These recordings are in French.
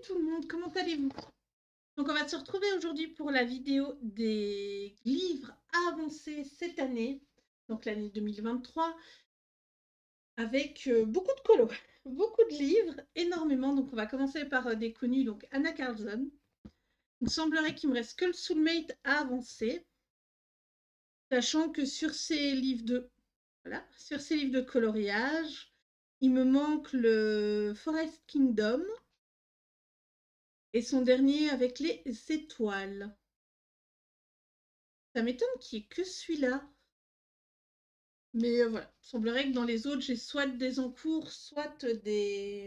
tout le monde, comment allez-vous? Donc on va se retrouver aujourd'hui pour la vidéo des livres avancés cette année, donc l'année 2023, avec beaucoup de colos, beaucoup de livres, énormément. Donc on va commencer par des connus, donc Anna Carlson. Il me semblerait qu'il me reste que le Soulmate à avancer, sachant que sur ces livres de, voilà, sur ces livres de coloriage, il me manque le Forest Kingdom et son dernier avec les étoiles. Ça m'étonne qu'il n'y ait que celui-là. Mais voilà, il semblerait que dans les autres, j'ai soit des encours, soit des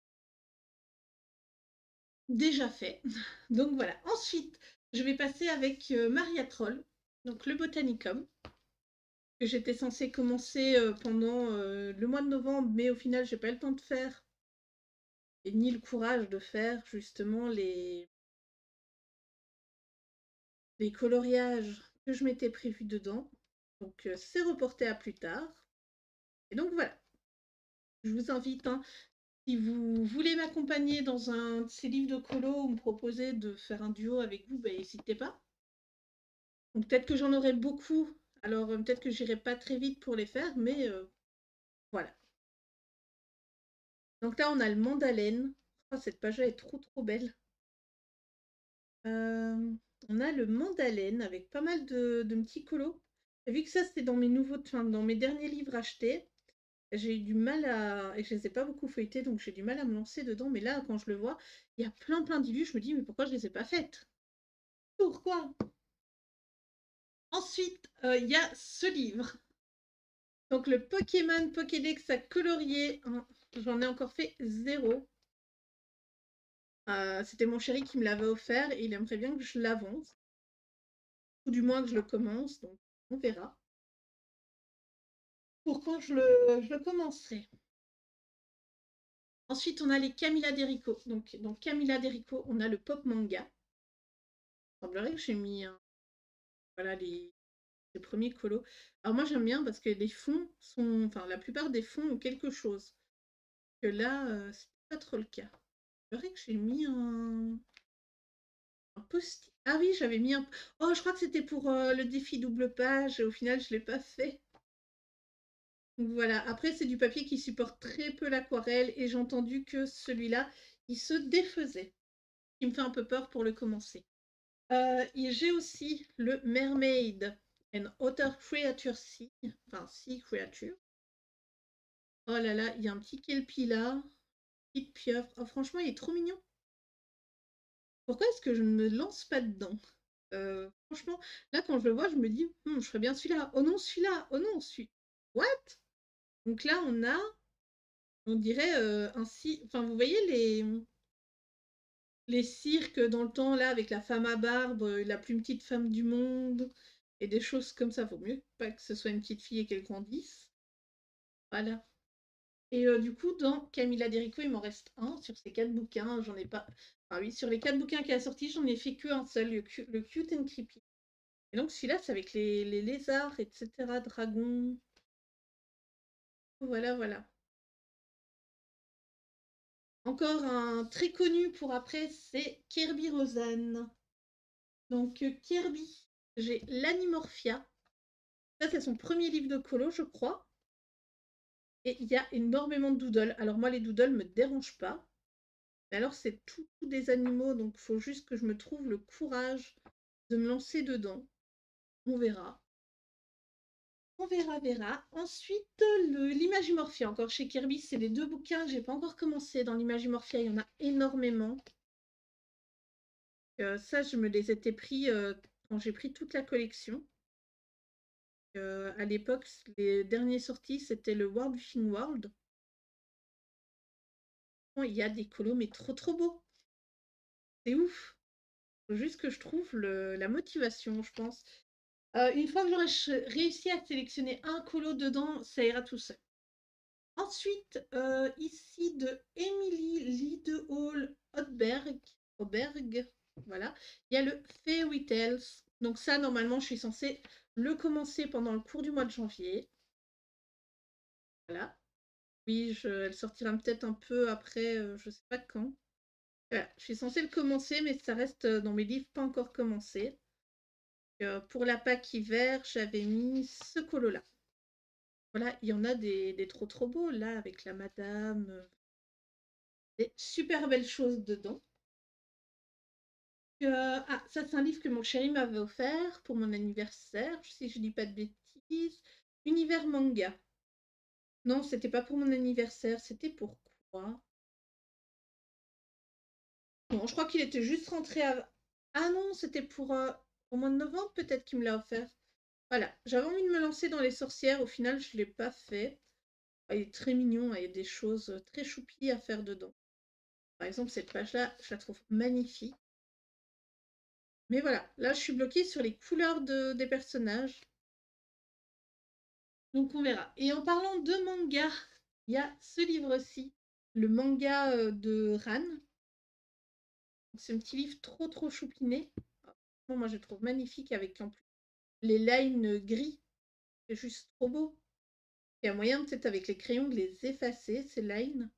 déjà faits. Donc voilà. Ensuite, je vais passer avec Maria Troll, donc le Botanicum, que j'étais censée commencer pendant le mois de novembre, mais au final, j'ai pas eu le temps de faire, et ni le courage de faire justement les coloriages que je m'étais prévu dedans. Donc c'est reporté à plus tard. Et donc voilà, je vous invite, hein, si vous voulez m'accompagner dans un de ces livres de colo ou me proposer de faire un duo avec vous, ben, n'hésitez pas. Donc peut-être que j'en aurai beaucoup, alors peut-être que j'irai pas très vite pour les faire, mais voilà. Donc là, on a le Mandalène. Oh, cette page-là est trop belle. On a le Mandalène avec pas mal de petits colos. Et vu que ça, c'était dans mes nouveaux, enfin, dans mes derniers livres achetés, j'ai eu du mal à. Et je les ai pas beaucoup feuilletés, donc j'ai du mal à me lancer dedans. Mais là, quand je le vois, il y a plein d'illus. Je me dis, mais pourquoi je les ai pas faites? Pourquoi? Ensuite, il y a ce livre. Donc le Pokémon Pokédex à colorier. Hein, j'en ai encore fait 0. C'était mon chéri qui me l'avait offert et il aimerait bien que je l'avance. Ou du moins que je le commence, donc on verra. Pour quand je le commencerai. Ensuite, on a les Camilla Derico. Donc, dans Camilla Derico, on a le pop manga. Il semblerait que j'ai mis voilà, les premiers colos. Alors moi, j'aime bien parce que les fonds sont... Enfin, la plupart des fonds ont quelque chose. Que là, c'est pas trop le cas. C'est vrai que j'ai mis un post. Ah oui, j'avais mis un. Oh, je crois que c'était pour le défi double page et au final, je l'ai pas fait. Donc voilà. Après, c'est du papier qui supporte très peu l'aquarelle et j'ai entendu que celui-là, il se défaisait. Ce qui me fait un peu peur pour le commencer. Et j'ai aussi le Mermaid and Otter Creature Sea. Enfin, Sea Creature. Oh là là, il y a un petit kelpie là. Petite pieuvre. Oh, franchement, il est trop mignon. Pourquoi est-ce que je ne me lance pas dedans? Franchement, là, quand je le vois, je me dis: je ferais bien celui-là. Oh non, celui-là. Oh non, celui what? Donc là, on dirait, un enfin, vous voyez les cirques dans le temps, là, avec la femme à barbe, la plus petite femme du monde et des choses comme ça. Vaut mieux pas que ce soit une petite fille et qu'elle grandisse. Voilà. Et du coup, dans Camilla Derico, il m'en reste un sur ces 4 bouquins. J'en ai pas. Ah oui, sur les 4 bouquins qu'elle a sortis, j'en ai fait qu'un seul, le Cute and Creepy. Et donc celui-là, c'est avec les lézards, etc., dragons. Voilà, voilà. Encore un très connu pour après, c'est Kirby Rosanne. Donc Kirby, j'ai l'Animorphia. Ça, c'est son premier livre de colo, je crois. Et il y a énormément de doodles. Alors moi, les doodles me dérangent pas. Mais alors, c'est tout des animaux, donc il faut juste que je me trouve le courage de me lancer dedans. On verra. On verra. Ensuite, l'Imagimorphia, encore chez Kirby, c'est les 2 bouquins que j'ai pas encore commencé. Dans l'Imagimorphia, il y en a énormément. Ça, je me les étais pris quand j'ai pris toute la collection. À l'époque, les derniers sortis, c'était le World Within World. Bon, il y a des colos, mais trop beaux. C'est ouf. Faut juste que je trouve la motivation, je pense. Une fois que j'aurai réussi à sélectionner un colo dedans, ça ira tout seul. Ensuite, ici de Emily Lidehall Auberg, voilà, il y a le Fairy Tales. Donc ça, normalement, je suis censée le commencer pendant le cours du mois de janvier. Voilà. Oui, elle sortira peut-être un peu après, je sais pas quand. Voilà, je suis censée le commencer, mais ça reste dans mes livres pas encore commencé. Pour la Pâques hiver, j'avais mis ce colo-là. Voilà, il y en a des trop trop beaux là, avec la madame. Des super belles choses dedans. Ah, ça c'est un livre que mon chéri m'avait offert pour mon anniversaire, si je dis pas de bêtises. Univers manga. Non, c'était pas pour mon anniversaire, c'était pour quoi? Non, je crois qu'il était juste rentré à... Ah non, c'était pour au mois de novembre peut-être qu'il me l'a offert. Voilà, j'avais envie de me lancer dans les sorcières, au final je ne l'ai pas fait. Ah, il est très mignon, il y a des choses très choupies à faire dedans. Par exemple, cette page-là, je la trouve magnifique. Mais voilà, là je suis bloquée sur les couleurs des personnages. Donc on verra. Et en parlant de manga, il y a ce livre-ci, le manga de Ran. C'est un petit livre trop trop choupiné. Bon, moi je le trouve magnifique avec en plus les lines gris. C'est juste trop beau. Il y a moyen peut-être avec les crayons de les effacer, ces lines.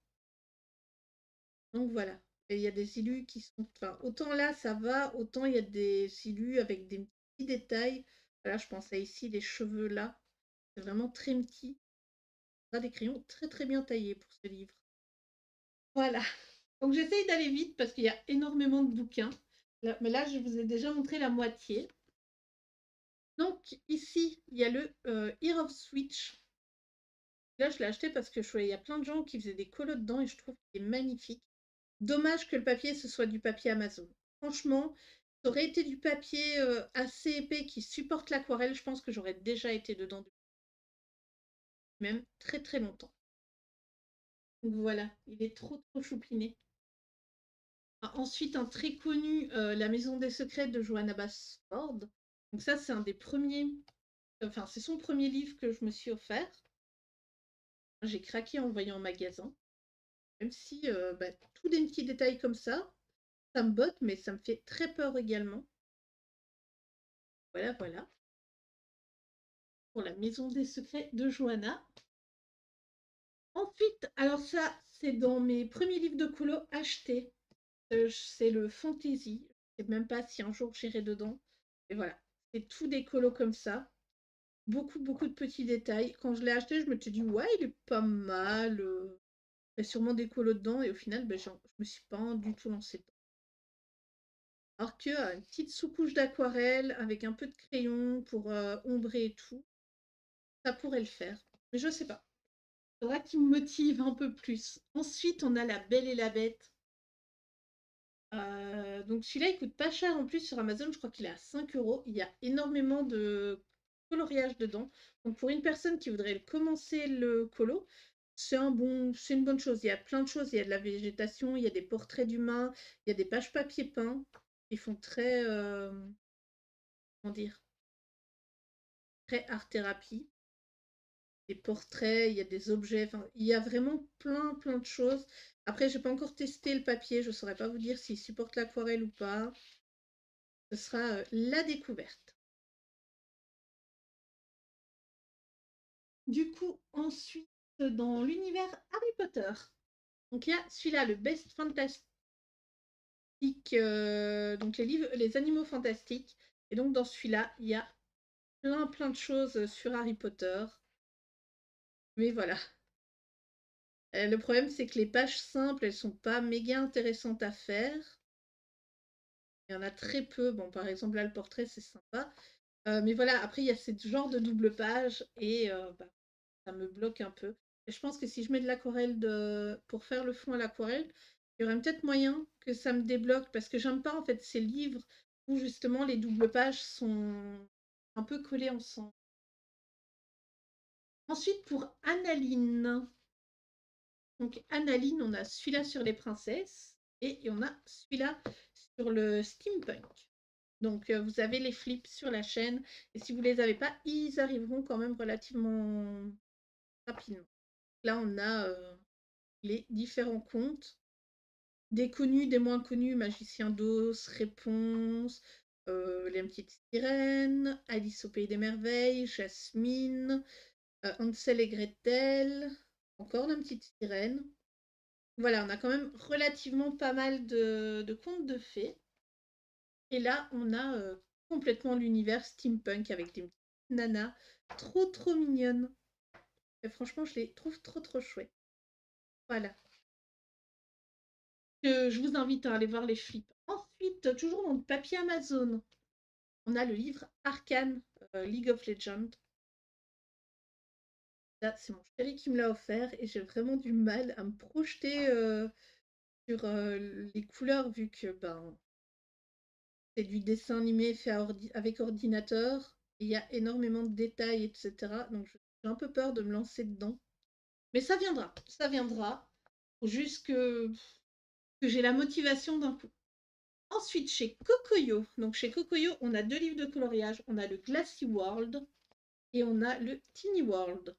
Donc voilà. Et il y a des illus qui sont... Enfin, autant là ça va, autant il y a des illus avec des petits détails. Voilà, je pense à ici les cheveux là. C'est vraiment très petit. On a des crayons très très bien taillés pour ce livre. Voilà. Donc j'essaye d'aller vite parce qu'il y a énormément de bouquins. Là, mais là, je vous ai déjà montré la moitié. Donc ici, il y a le Year of Switch. Là, je l'ai acheté parce que il y a plein de gens qui faisaient des colos dedans et je trouve qu'il est magnifique. Dommage que le papier, ce soit du papier Amazon. Franchement, ça aurait été du papier assez épais qui supporte l'aquarelle. Je pense que j'aurais déjà été dedans depuis même très très longtemps. Donc voilà, il est trop trop choupiné. Ah, ensuite, un très connu, La Maison des Secrets de Johanna Basford. Donc ça, c'est un des premiers, enfin, c'est son premier livre que je me suis offert. J'ai craqué en le voyant en magasin. Même si tous des petits détails comme ça me botte, mais ça me fait très peur également. Voilà, voilà. Pour La Maison des Secrets de Johanna. Ensuite, alors ça, c'est dans mes premiers livres de colo achetés. C'est le fantasy. Je ne sais même pas si un jour j'irai dedans. Et voilà, c'est tout des colos comme ça. Beaucoup, beaucoup de petits détails. Quand je l'ai acheté, je me suis dit, ouais, il est pas mal. Il y a sûrement des colos dedans. Et au final, je me suis pas du tout lancée dedans. Alors que une petite sous-couche d'aquarelle avec un peu de crayon pour ombrer et tout, ça pourrait le faire. Mais je sais pas. Il faudra qu'il me motive un peu plus. Ensuite, on a La Belle et la Bête. Donc celui-là, il coûte pas cher en plus sur Amazon. Je crois qu'il est à 5 euros. Il y a énormément de coloriage dedans. Donc pour une personne qui voudrait commencer le colo, c'est une bonne chose. Il y a plein de choses. Il y a de la végétation, il y a des portraits d'humains, il y a des pages papier peint. Ils font très, comment dire, très art-thérapie. Des portraits, il y a des objets. Enfin, il y a vraiment plein, plein de choses. Après, j'ai pas encore testé le papier. Je saurais pas vous dire s'il supporte l'aquarelle ou pas. Ce sera la découverte. Du coup, ensuite, dans l'univers Harry Potter, donc il y a celui-là, le Best Fantastic, donc les livres, les animaux fantastiques. Et donc dans celui-là, il y a plein plein de choses sur Harry Potter. Mais voilà. Le problème, c'est que les pages simples, elles sont pas méga intéressantes à faire. Il y en a très peu. Bon, par exemple, là, le portrait, c'est sympa. Mais voilà, après, il y a ce genre de double page et ça me bloque un peu. Et je pense que si je mets de l'aquarelle pour faire le fond à l'aquarelle, il y aurait peut-être moyen que ça me débloque parce que j'aime pas en fait ces livres où justement les doubles pages sont un peu collées ensemble. Ensuite, pour Annaline. Donc, Annaline, on a celui-là sur les princesses et on a celui-là sur le steampunk. Donc, vous avez les flips sur la chaîne et si vous les avez pas, ils arriveront quand même relativement rapidement. Là, on a les différents contes, des connus, des moins connus, Magicien d'Oz, Réponse, Les Petites Sirènes, Alice au Pays des Merveilles, Jasmine, Hansel et Gretel, encore La Petite Sirène. voilà, on a quand même relativement pas mal de contes de fées. Et là, on a complètement l'univers steampunk avec des petites nanas trop mignonnes. Et franchement, je les trouve trop chouettes. Voilà. Je vous invite à aller voir les flips. Ensuite, toujours dans le papier Amazon, on a le livre Arcane League of Legends. Là, c'est mon chéri qui me l'a offert et j'ai vraiment du mal à me projeter sur les couleurs vu que ben, c'est du dessin animé fait avec ordinateur. Il y a énormément de détails, etc. Donc j'ai un peu peur de me lancer dedans. Mais ça viendra, ça viendra. Faut juste que j'ai la motivation d'un coup. Ensuite, chez Kokoyo. Donc chez Kokoyo, on a 2 livres de coloriage. On a le Glassy World et on a le Teeny World.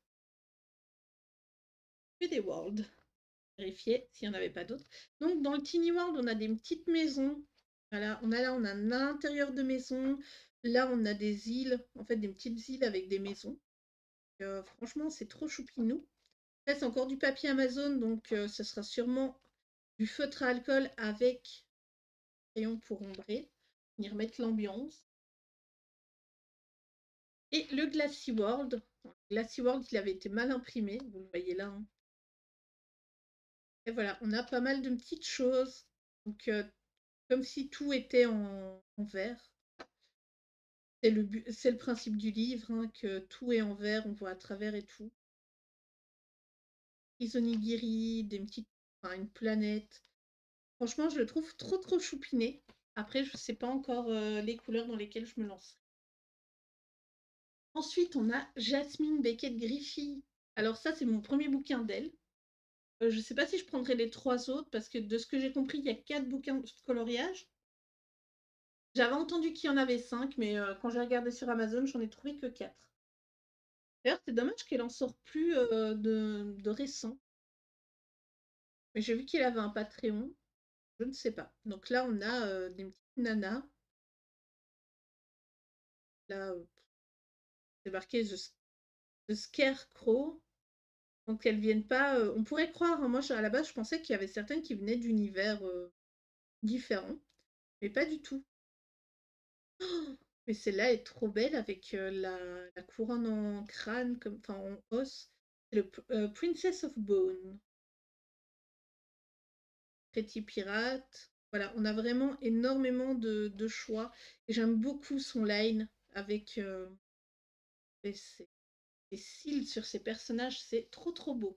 Que des worlds. Vérifier s'il n'y en avait pas d'autres. Donc dans le Teeny World, on a des petites maisons. Voilà, on a un intérieur de maison. Là, on a des îles, en fait des petites îles avec des maisons. Franchement, c'est trop choupinou. Là, c'est encore du papier Amazon, donc ce sera sûrement du feutre à alcool avec crayon pour ombrer, venir mettre l'ambiance. Et le Glassy World. Glassy World, il avait été mal imprimé, vous le voyez là. Hein. Et voilà, on a pas mal de petites choses. Donc, comme si tout était en vert. C'est le principe du livre, hein, que tout est en vert, on voit à travers et tout. Des onigiri, enfin, une planète. Franchement, je le trouve trop choupiné. Après, je ne sais pas encore les couleurs dans lesquelles je me lance. Ensuite, on a Jasmine Beckett Griffey. Alors ça, c'est mon premier bouquin d'elle. Je ne sais pas si je prendrai les 3 autres, parce que de ce que j'ai compris, il y a 4 bouquins de coloriage. J'avais entendu qu'il y en avait 5, mais quand j'ai regardé sur Amazon, j'en ai trouvé que 4. D'ailleurs, c'est dommage qu'elle en sorte plus de récent. Mais j'ai vu qu'il avait un Patreon. Je ne sais pas. Donc là, on a des petites nanas. Là, c'est marqué The Scarecrow. Donc elles viennent pas. On pourrait croire, hein, moi à la base, je pensais qu'il y avait certaines qui venaient d'univers différents. Mais pas du tout. Oh, mais celle-là est trop belle avec la couronne en crâne, enfin en os. C'est le Princess of Bone. Pretty Pirate. Voilà, on a vraiment énormément de choix. Et j'aime beaucoup son line avec les cils sur ses personnages. C'est trop beau.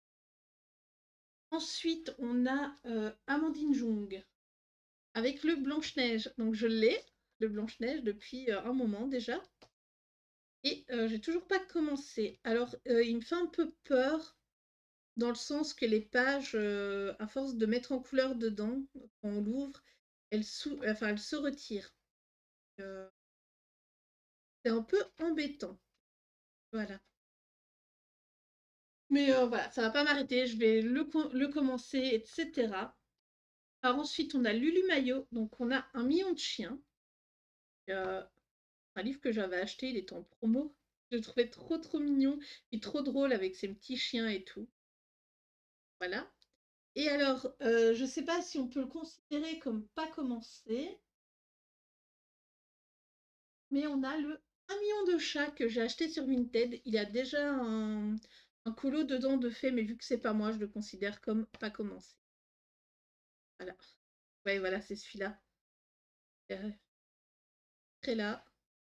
Ensuite, on a Amandine Jung avec le Blanche-Neige. Donc je l'ai, le Blanche-Neige, depuis un moment déjà. Et j'ai toujours pas commencé. Alors, il me fait un peu peur dans le sens que les pages, à force de mettre en couleur dedans, quand on l'ouvre, elles se retirent. Euh, c'est un peu embêtant. Voilà. Mais voilà, ça va pas m'arrêter. Je vais le commencer, etc. Alors ensuite, on a Lulu Maillot. Donc, on a un million de chiens. Un livre que j'avais acheté, il était en promo. Je le trouvais trop mignon et trop drôle avec ses petits chiens et tout. Voilà. Et alors, je sais pas si on peut le considérer comme pas commencé, mais on a le 1 million de chats que j'ai acheté sur Vinted. Il y a déjà un colo dedans de fait, mais vu que c'est pas moi, je le considère comme pas commencé. Voilà. Ouais, voilà, c'est celui-là. Très là.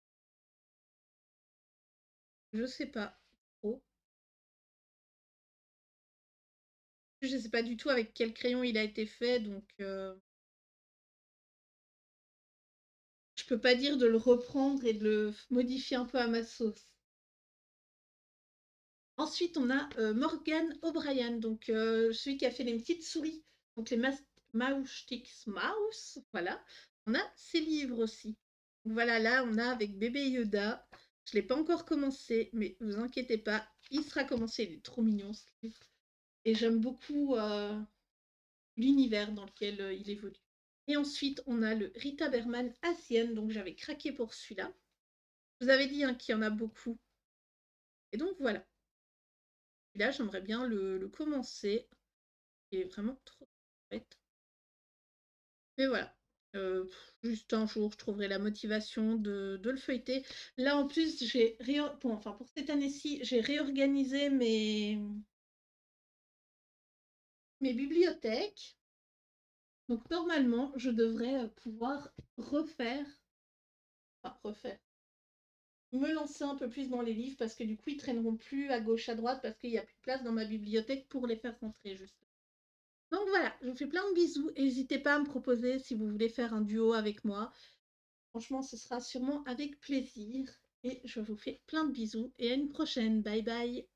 Je sais pas trop. Je sais pas du tout avec quel crayon il a été fait, donc je peux pas dire de le reprendre et de le modifier un peu à ma sauce. Ensuite, on a Morgan O'Brien, donc celui qui a fait les petites souris, donc les Mouseticks Mouse, voilà. On a ses livres aussi. Donc voilà, là, on a avec bébé Yoda. Je ne l'ai pas encore commencé, mais vous inquiétez pas, il sera commencé. Il est trop mignon ce livre. Et j'aime beaucoup l'univers dans lequel il évolue. Et ensuite, on a le Rita Berman Asienne, donc j'avais craqué pour celui-là. Je vous avais dit hein, qu'il y en a beaucoup. Et donc voilà. Et là, j'aimerais bien le commencer. et vraiment trop chouette. Et voilà. Juste un jour, je trouverai la motivation de le feuilleter. Là, en plus, bon, enfin, pour cette année-ci, j'ai réorganisé mes bibliothèques. Donc, normalement, je devrais pouvoir refaire, me lancer un peu plus dans les livres parce que du coup, ils traîneront plus à gauche, à droite parce qu'il n'y a plus de place dans ma bibliothèque pour les faire rentrer, juste. Donc voilà, je vous fais plein de bisous. N'hésitez pas à me proposer si vous voulez faire un duo avec moi. Franchement, ce sera sûrement avec plaisir. Et je vous fais plein de bisous et à une prochaine. Bye bye.